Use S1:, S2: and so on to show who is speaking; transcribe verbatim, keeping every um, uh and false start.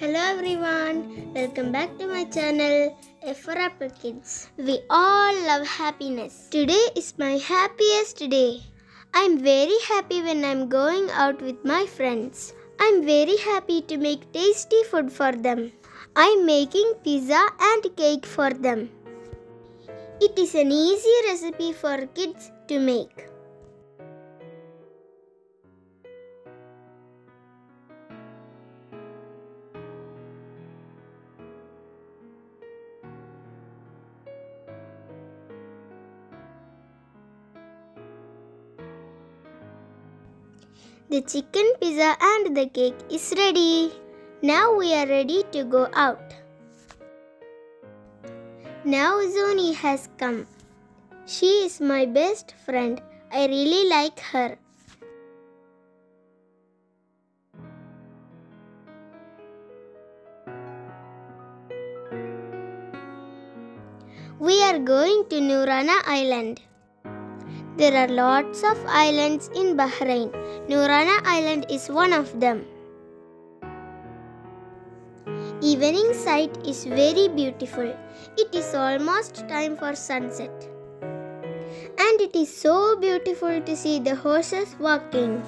S1: Hello everyone, welcome back to my channel F for Apple Kids. We all love happiness. Today is my happiest day. I'm very happy when I'm going out with my friends. I'm very happy to make tasty food for them. I'm making pizza and cake for them. It is an easy recipe for kids to make. The chicken pizza and the cake is ready. Now we are ready to go out. Now Zoni has come. She is my best friend. I really like her. We are going to Nurana Island. There are lots of islands in Bahrain. Nurana Island is one of them. Evening sight is very beautiful. It is almost time for sunset. And it is so beautiful to see the horses walking.